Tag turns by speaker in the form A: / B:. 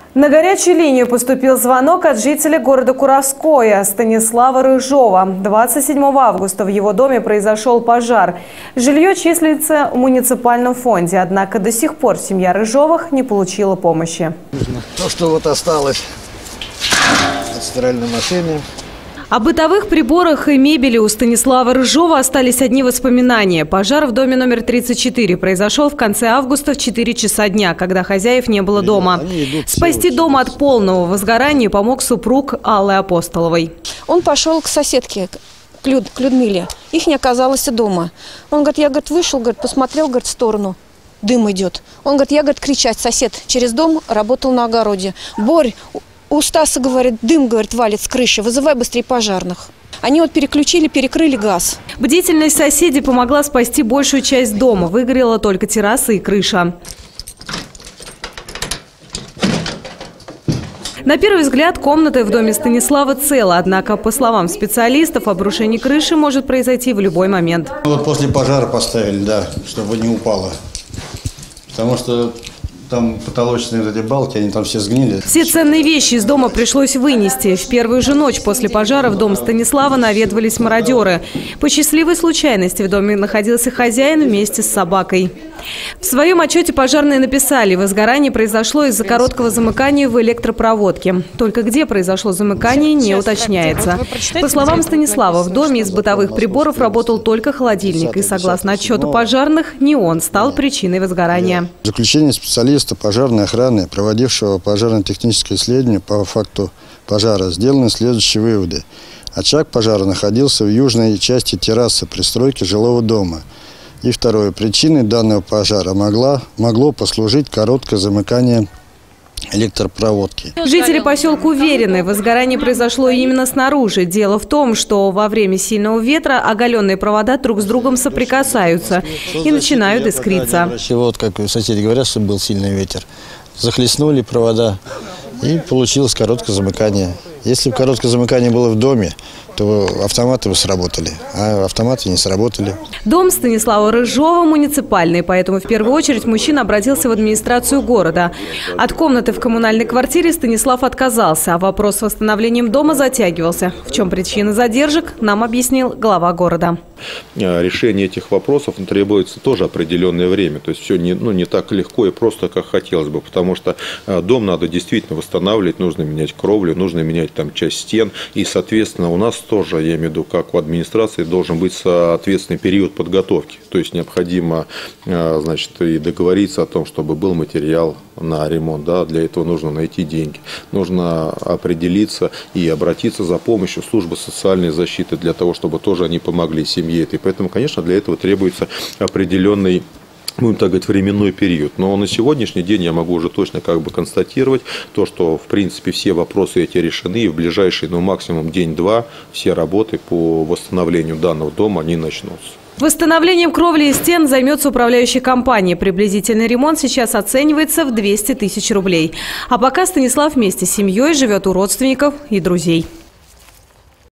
A: На горячую линию поступил звонок от жителя города Куровское Станислава Рыжова. 27 августа в его доме произошел пожар. Жилье числится в муниципальном фонде, однако до сих пор семья Рыжовых не получила помощи.
B: То, что вот осталось от стиральной машины.
A: О бытовых приборах и мебели у Станислава Рыжова остались одни воспоминания. Пожар в доме номер 34 произошел в конце августа в 4 часа дня, когда хозяев не было дома. Спасти дом от полного возгорания помог супруг Аллы Апостоловой.
C: Он пошел к соседке, к Людмиле. Их не оказалось дома. Он говорит, я вышел, посмотрел в сторону. Дым идет. Он говорит, я кричать, сосед через дом работал на огороде. Борь, у Стаса, говорит, дым, валит с крыши, вызывай быстрее пожарных. Они перекрыли газ.
A: Бдительность соседей помогла спасти большую часть дома. Выгорела только терраса и крыша. На первый взгляд, комната в доме Станислава цела. Однако, по словам специалистов, обрушение крыши может произойти в любой момент.
B: Вот после пожара поставили, да, чтобы не упало. Потому что там потолочные вот эти балки, они там все сгнили.
A: Все ценные вещи из дома пришлось вынести. В первую же ночь после пожара в дом Станислава наведывались мародеры. По счастливой случайности в доме находился хозяин вместе с собакой. В своем отчете пожарные написали, возгорание произошло из-за короткого замыкания в электропроводке. Только где произошло замыкание, не уточняется. По словам Станислава, в доме из бытовых приборов работал только холодильник. И согласно отчету пожарных, не он стал причиной возгорания.
B: Заключение специалиста пожарной охраны, проводившего пожарно-техническое исследование по факту пожара, сделаны следующие выводы. Очаг пожара находился в южной части террасы пристройки жилого дома. И второе. Причиной данного пожара могло послужить короткое замыкание электропроводки.
A: Жители поселка уверены, возгорание произошло именно снаружи. Дело в том, что во время сильного ветра оголенные провода друг с другом соприкасаются и начинают искриться.
B: Вот как соседи говорят, что был сильный ветер. Захлестнули провода и получилось короткое замыкание. Если бы короткое замыкание было в доме, то автоматы бы сработали, а автоматы не сработали.
A: Дом Станислава Рыжова муниципальный, поэтому в первую очередь мужчина обратился в администрацию города. От комнаты в коммунальной квартире Станислав отказался, а вопрос с восстановлением дома затягивался. В чем причина задержек, нам объяснил глава города.
D: Решение этих вопросов требуется тоже определенное время. То есть все не так легко и просто, как хотелось бы. Потому что дом надо действительно восстанавливать, нужно менять кровлю, нужно менять там часть стен. И, соответственно, у нас тоже, я имею в виду, как у администрации, должен быть соответственный период подготовки. То есть необходимо, значит, и договориться о том, чтобы был материал на ремонт. Да? Для этого нужно найти деньги. Нужно определиться и обратиться за помощью в службы социальной защиты для того, чтобы тоже они помогли семье. И поэтому, конечно, для этого требуется определенный, будем так говорить, временной период. Но на сегодняшний день я могу уже точно констатировать то, что в принципе все вопросы эти решены, и в ближайший, максимум день-два, все работы по восстановлению данного дома, они начнутся.
A: Восстановлением кровли и стен займется управляющая компания. Приблизительный ремонт сейчас оценивается в 200 тысяч рублей. А пока Станислав вместе с семьей живет у родственников и друзей.